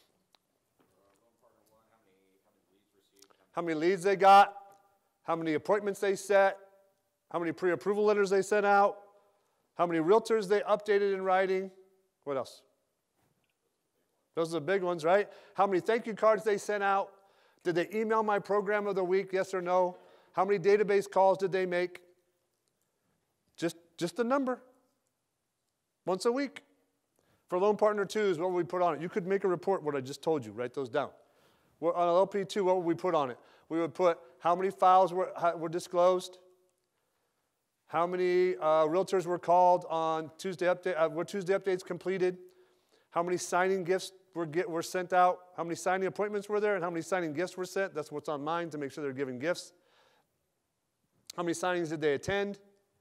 How many leads they got, how many appointments they set, how many pre-approval letters they sent out, how many realtors they updated in writing. What else? Those are the big ones, right? How many thank you cards they sent out. Did they email my program of the week, yes or no? How many database calls did they make? Just, just a number. Once a week. For loan partner twos, what would we put on it? You could make a report, what I just told you. Write those down. On an L P two, what would we put on it? We would put how many files were, were disclosed, how many uh, realtors were called on Tuesday update, uh, were Tuesday updates completed, how many signing gifts were, get, were sent out, how many signing appointments were there, and how many signing gifts were sent. That's what's on mine to make sure they're giving gifts. How many signings did they attend?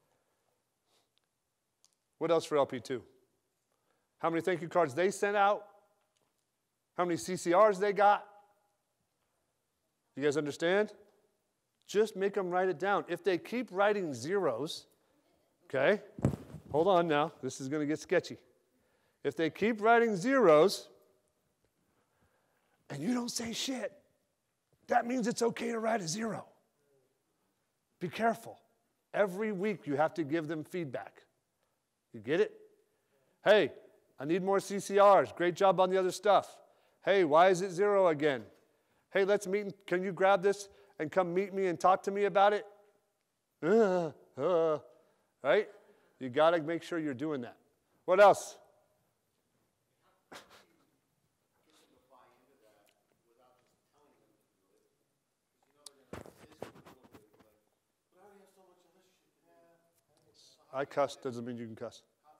What else for L P two? How many thank you cards they sent out? How many C C Rs they got? You guys understand? Just make them write it down. If they keep writing zeros, okay, hold on now. This is going to get sketchy. If they keep writing zeros and you don't say shit, that means it's okay to write a zero. Be careful. Every week you have to give them feedback. You get it? Hey, I need more C C Rs. Great job on the other stuff. Hey, why is it zero again? Hey, let's meet. Can you grab this and come meet me and talk to me about it? Uh, uh, right? You got to make sure you're doing that. What else? I cuss, doesn't mean you can cuss.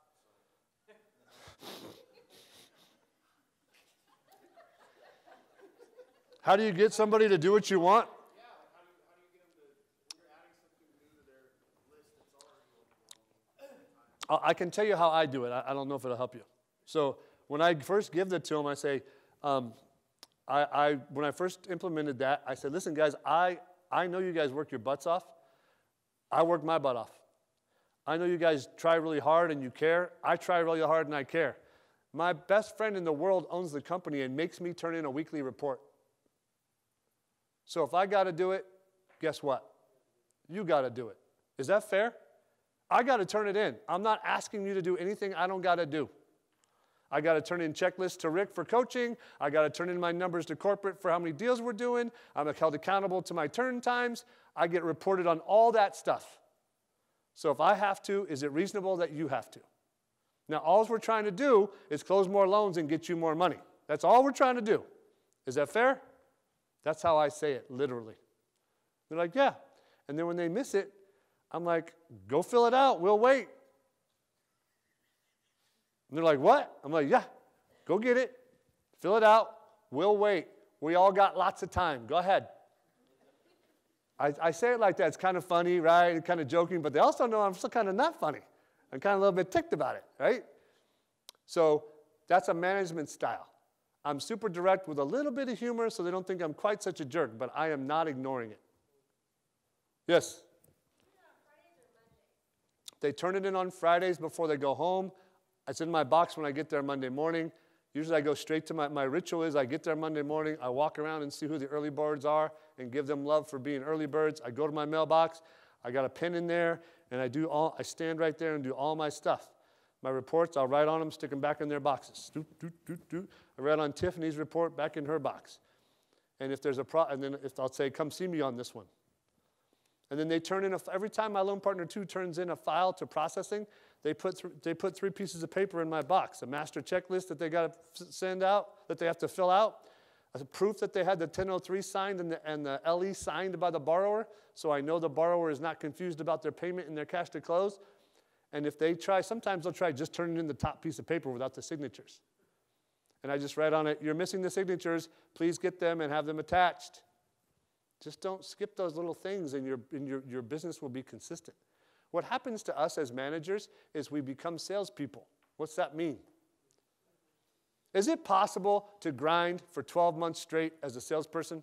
How do you get somebody to do what you want? Yeah, like how do you, how do you get them to, when you're adding something new to their list that's already on. I can tell you how I do it. I, I don't know if it'll help you. So when I first give that to them, I say, um, I, I, when I first implemented that, I said, listen, guys, I, I know you guys work your butts off. I work my butt off. I know you guys try really hard and you care. I try really hard and I care. My best friend in the world owns the company and makes me turn in a weekly report. So if I got to do it, guess what? You got to do it. Is that fair? I got to turn it in. I'm not asking you to do anything I don't got to do. I got to turn in checklists to Rick for coaching. I got to turn in my numbers to corporate for how many deals we're doing. I'm held accountable to my turn times. I get reported on all that stuff. So if I have to, is it reasonable that you have to? Now, all we're trying to do is close more loans and get you more money. That's all we're trying to do. Is that fair? That's how I say it, literally. They're like, yeah. And then when they miss it, I'm like, go fill it out. We'll wait. And they're like, what? I'm like, yeah, go get it. Fill it out. We'll wait. We all got lots of time. Go ahead. I, I say it like that. It's kind of funny, right? Kind of joking, but they also know I'm still kind of not funny. I'm kind of a little bit ticked about it, right? So that's a management style. I'm super direct with a little bit of humor so they don't think I'm quite such a jerk, but I am not ignoring it. Yes? They turn it in on Fridays before they go home. It's in my box when I get there Monday morning. Usually I go straight to my, my ritual is I get there Monday morning, I walk around and see who the early birds are and give them love for being early birds. I go to my mailbox, I got a pen in there, and I do all, I stand right there and do all my stuff. My reports, I'll write on them, stick them back in their boxes. Doot, doot, doot, doot. I write on Tiffany's report back in her box. And if there's a pro, and then if I'll say, come see me on this one. And then they turn in, a, every time my loan partner two turns in a file to processing, they put, th- they put three pieces of paper in my box, a master checklist that they got to f- send out, that they have to fill out, a proof that they had the ten oh three signed and the, and the L E signed by the borrower, so I know the borrower is not confused about their payment and their cash to close. And if they try, sometimes they'll try just turning in the top piece of paper without the signatures. And I just write on it, you're missing the signatures, please get them and have them attached. Just don't skip those little things and your, and your, your business will be consistent. What happens to us as managers is we become salespeople. What's that mean? Is it possible to grind for twelve months straight as a salesperson?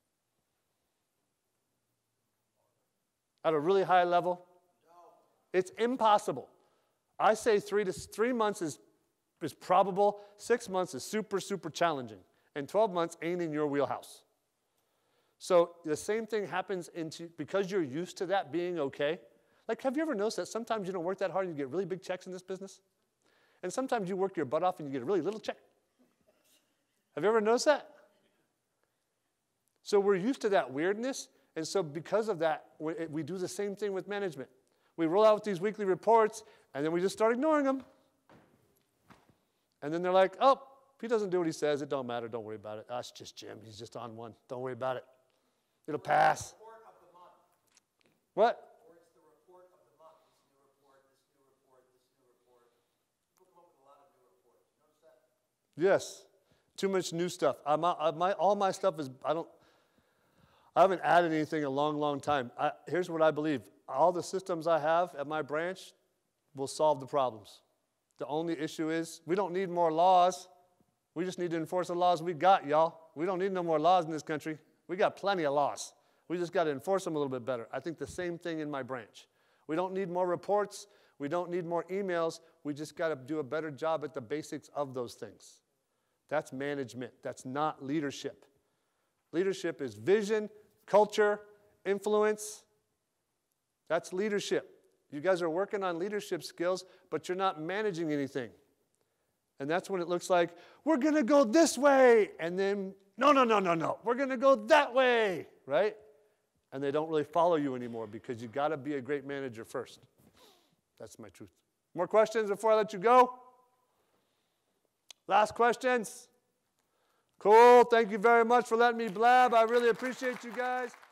At a really high level? No. It's impossible. I say three to three months is, is probable. Six months is super, super challenging. And twelve months ain't in your wheelhouse. So the same thing happens into, because you're used to that being okay. Like, have you ever noticed that sometimes you don't work that hard and you get really big checks in this business? And sometimes you work your butt off and you get a really little check. Have you ever noticed that? So we're used to that weirdness, and so because of that, we, we do the same thing with management. We roll out with these weekly reports, and then we just start ignoring them. And then they're like, oh, he doesn't do what he says. It don't matter. Don't worry about it. That's just Jim. He's just on one. Don't worry about it. It'll pass. Report of the month. What? Or it's the report of the month. This new report, this new report, this new report. People come up with a lot of new reports. You notice that? Yes. Too much new stuff. I'm, I, my, all my stuff is, I don't, I haven't added anything in a long, long time. I, here's what I believe. All the systems I have at my branch will solve the problems. The only issue is we don't need more laws. We just need to enforce the laws we got, y'all. We don't need no more laws in this country. We got plenty of laws. We just got to enforce them a little bit better. I think the same thing in my branch. We don't need more reports. We don't need more emails. We just got to do a better job at the basics of those things. That's management. That's not leadership. Leadership is vision, culture, influence. That's leadership. You guys are working on leadership skills, but you're not managing anything. And that's when it looks like, we're going to go this way, and then, no, no, no, no, no, we're going to go that way, right? And they don't really follow you anymore because you got to be a great manager first. That's my truth. More questions before I let you go? Last questions? Cool. Thank you very much for letting me blab. I really appreciate you guys.